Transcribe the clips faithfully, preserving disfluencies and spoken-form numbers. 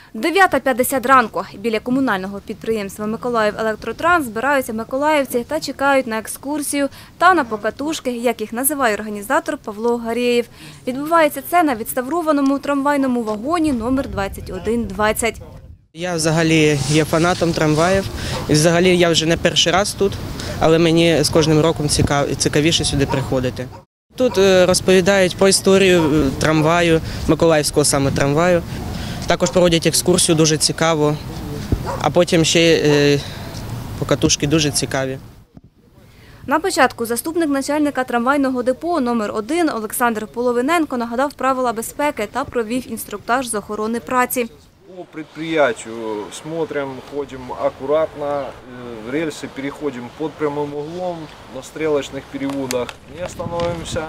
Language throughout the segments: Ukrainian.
дев'ята п'ятдесят ранку. Біля комунального підприємства «Миколаївелектротранс» збираються миколаївці та чекають на екскурсію та на покатушки, як їх називає організатор Павло Гарєєв. Відбувається це на відставрованому трамвайному вагоні номер двадцять один двадцять. Я взагалі є фанатом трамваїв. І взагалі я вже не перший раз тут, але мені з кожним роком цікавіше сюди приходити. Тут розповідають про історію трамваю, миколаївського саме трамваю. Також проводять екскурсію, дуже цікаво, а потім ще покатушки дуже цікаві. На початку заступник начальника трамвайного депо номер один Олександр Половиненко нагадав правила безпеки та провів інструктаж з охорони праці. По предприятию смотрим, ходим аккуратно, рельсы переходим под прямым углом, на стрелочных переводах не остановимся.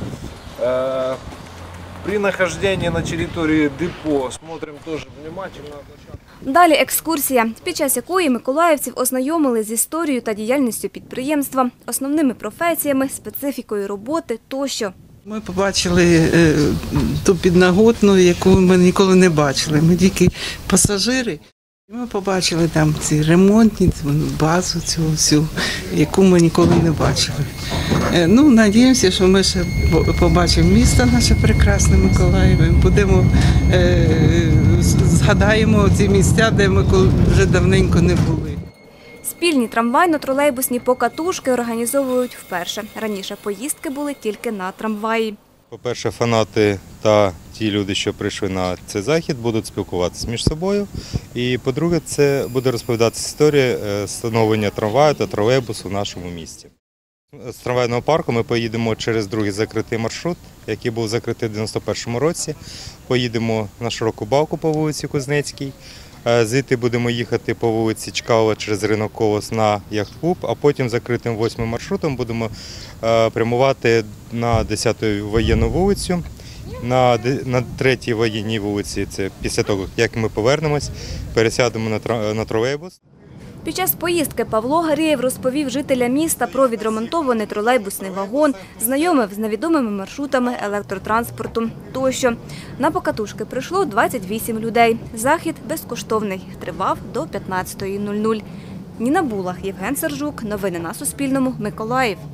При нахождении на территории депо смотрим тоже внимательно. Далі екскурсія, під час якої миколаївців ознайомили з історією та діяльністю підприємства, основними професіями, специфікою роботи тощо. Ми побачили ту підноготну, яку ми ніколи не бачили. Ми тільки пасажири. Ми побачили там ці ремонтні, базу цю всю, яку ми ніколи не бачили. Ну, надіємося, що ми ще побачимо місто наше прекрасне Миколаїве. Будемо, згадаємо ці місця, де ми вже давненько не були. Спільні трамвайно-тролейбусні покатушки організовують вперше. Раніше поїздки були тільки на трамваї. По-перше, фанати та ті люди, що прийшли на цей захід, будуть спілкуватися між собою. І, по-друге, це буде розповідатися історія встановлення трамваю та тролейбусу в нашому місті. З трамвайного парку ми поїдемо через другий закритий маршрут, який був закритий в дев'яносто першому році. Поїдемо на Широку Балку по вулиці Кузнецькій. Звідти будемо їхати по вулиці Чкалова через ринок Колос на яхт-клуб, а потім закритим восьмим маршрутом будемо прямувати на десяту воєнну вулицю, на, на третій воєнній вулиці, це після того, як ми повернемось, пересядемо на, на тролейбус. Під час поїздки Павло Гарєєв розповів жителям міста про відремонтований тролейбусний вагон, знайомив з невідомими маршрутами електротранспорту тощо. На покатушки прийшло двадцять вісім людей. Захід безкоштовний, тривав до п'ятнадцятої нуль нуль. Ніна Булах, Євген Сержук. Новини на Суспільному. Миколаїв.